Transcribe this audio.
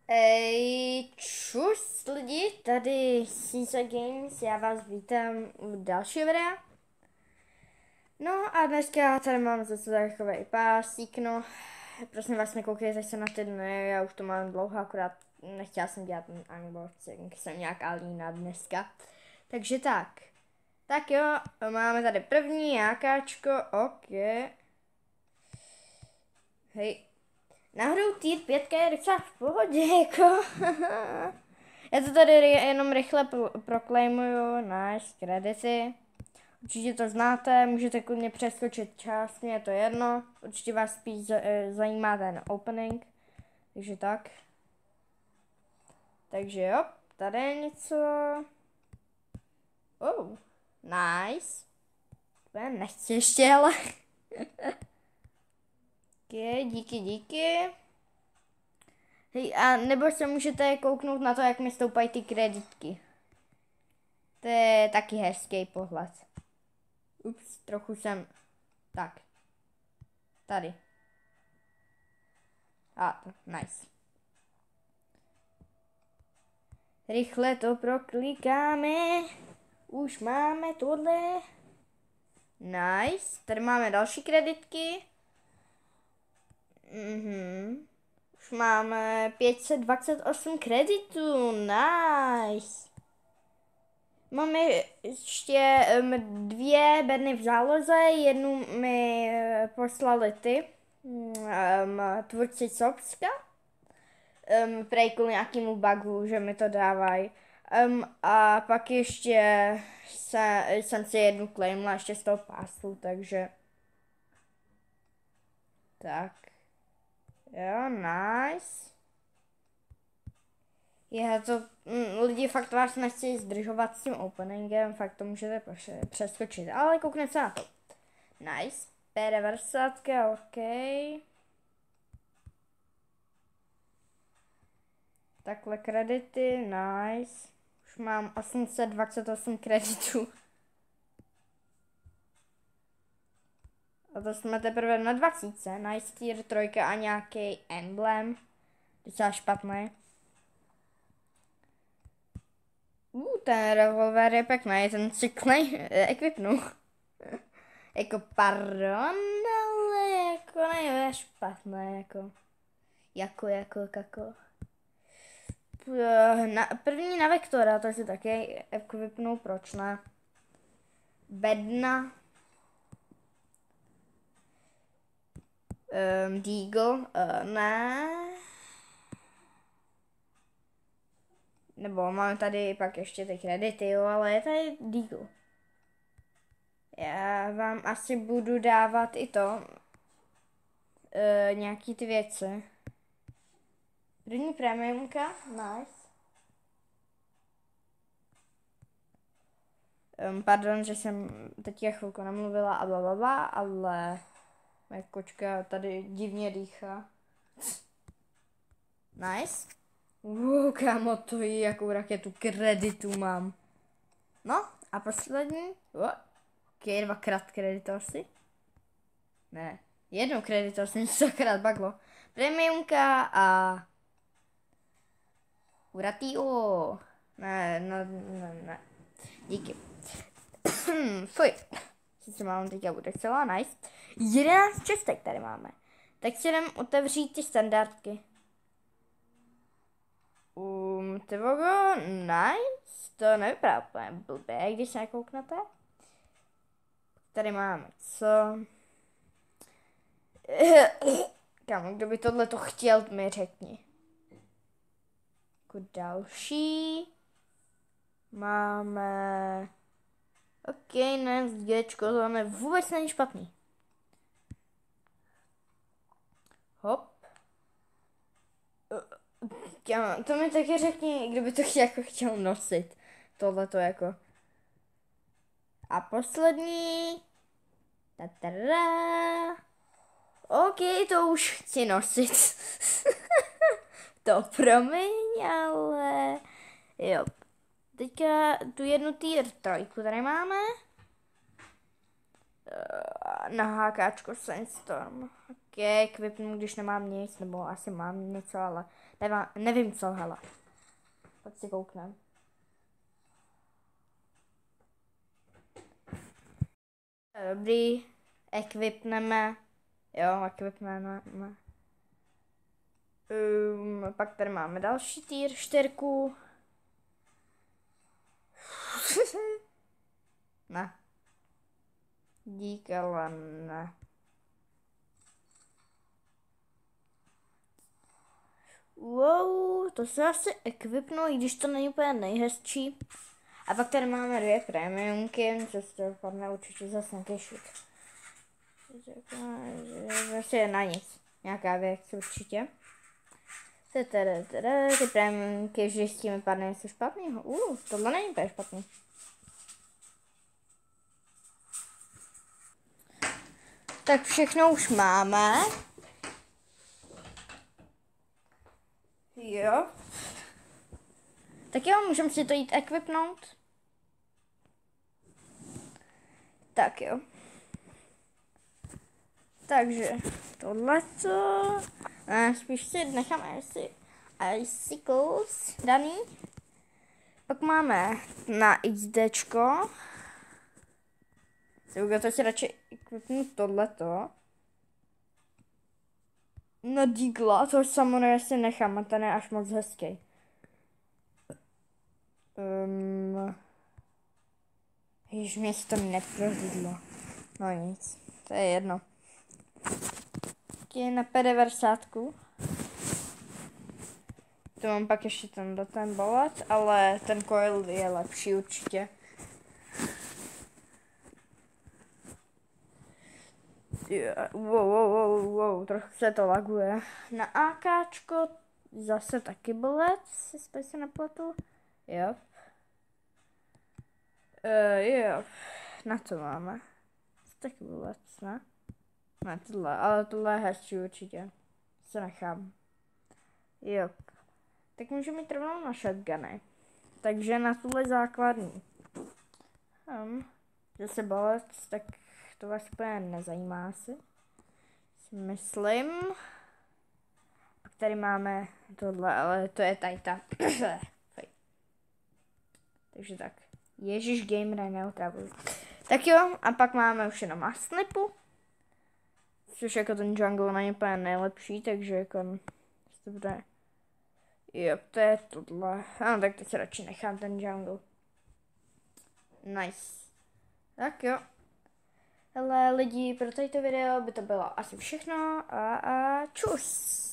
Čus lidi, tady Caesar Games, já vás vítám u dalšího videa. No a dneska tady mám zase takový pásík, no. Prosím vás, nekoukejte se na ty dny, já už to mám dlouho, akorát nechtěla jsem dělat ten unboxing, jsem nějaká lína dneska. Takže tak. Tak jo, máme tady první jákáčko, ok. Hej. Náhodou tier 5 je docela v pohodě, jako. Já to tady jenom rychle proklejmuju, nice, kredity. Určitě to znáte, můžete klidně přeskočit část, mě je to jedno. Určitě vás spíš zajímá ten opening, takže tak. Takže jo, tady je něco. Oh, nice. Nechci ještě, ale. Okay, díky. Hej, a nebo se můžete kouknout na to, jak mi stoupají ty kreditky. To je taky hezký pohled. Ups, trochu jsem... Tak. Tady. Nice. Rychle to proklikáme. Už máme tohle. Nice. Tady máme další kreditky. Už máme 528 kreditů. Nice. Máme ještě 2 bedny v záloze, jednu mi poslali tvůrci Sobska, prej kvůli nějakému bugu, že mi to dávají. A pak ještě jsem si jednu claimla ještě z toho pásu, takže tak. Jo, nice. Já to, lidi, fakt vás nechci zdržovat s tím openingem, fakt to můžete přeskočit, ale koukněte se na to. Nice, P90, ok. Takhle kredity, nice. Už mám 828 kreditů. A to jsme teprve na 20, nice, tier 3 a nějaký emblem. Docela špatný. Ten revolver je pěkný, ten si equipnu. Jako pardon, ale jako nejde špatné, jako. První na Vektora, to si taky equipnu, proč ne? Bedna. Deagle, ne. Nebo máme tady pak ještě ty kredity, jo, ale je tady Deagle. Já vám asi budu dávat i to. Nějaký ty věci. První premiumka, nice. Pardon, že jsem teď chvilku namluvila a blablabla, ale moje kočka tady divně dýchá. Nice. Kámo, to je, jakou raketu kreditu mám. No, a poslední. Ok, 2x kreditu asi. Ne, 1 kreditu asi něco akorát baglo. Premiumka a... Uratio. Ne. Díky. Fuj. Sice mám teďka bude celá nice. 11 čestek tady máme. Tak si jdem otevřít ty standardky. Tyvogo, nice, to nevypadá úplně blbě, když se nekouknete. Tady máme co? Kámo, kdo by tohle to chtěl, mi řekni. Jako další. Máme... Ok, ne, Gčko, to vůbec není špatný. Hop. To mi taky řekni, kdo by to jako chtěl nosit. Tohleto jako. A poslední. Ok, to už chci nosit. To promiň, ale... Jo. Teďka tu jednu tier 3 tady máme. Na hákáčko Sandstorm. Ok. equipnu, když nemám nic, nebo asi mám něco, ale nevím co, hele. Pak si kouknem. Dobrý, equipneme. Jo, equipneme. Pak tady máme další tier 4. Ne. Dík, ale ne. Wow, to se asi equipnu, i když to není úplně nejhezčí. A pak tady máme 2 premiumky, co se dopadne určitě zase nějaký šut. Zase na nic. Nějaká věc určitě. Ty premiumky, že s tím vypadne něco špatného. Tohle není úplně špatný. Tak všechno už máme. Jo. Tak jo, můžeme si to jít equipnout. Tak jo. Takže tohleto. Spíš si necháme asi icicles daný. Pak máme na XDčko. To si radši equipnout tohleto. Na Deagla, to samozřejmě si nechám, a ten je až moc hezký. Jež mě se to neprohlídlo. No nic, to je jedno. Na P90. To mám pak ještě ten bolet, ale ten coil je lepší určitě. Wow, trochu se to laguje. Na AKčko zase taky bolet, jestli se nepletu. Jo. Jo, na to máme. Taky bolet, ne? Ne, tohle, ale tohle je hezčí určitě. Se nechám. Jo. Tak můžeme jít rovnou na shotguny. Takže na tuhle základní. Zase bolet, tak to vás úplně nezajímá asi. Myslím. Pak tady máme tohle, ale to je tady ta. Takže tak. Ježíš, gamer neotravuj. Tak jo, a pak máme už jenom Aslipu. Což jako ten jungle není úplně nejlepší, takže jako to bude. Jo, to je tohle. Ano, tak teď se radši nechám ten jungle. Nice. Tak jo. Hele lidi, pro toto video by to bylo asi všechno a čus.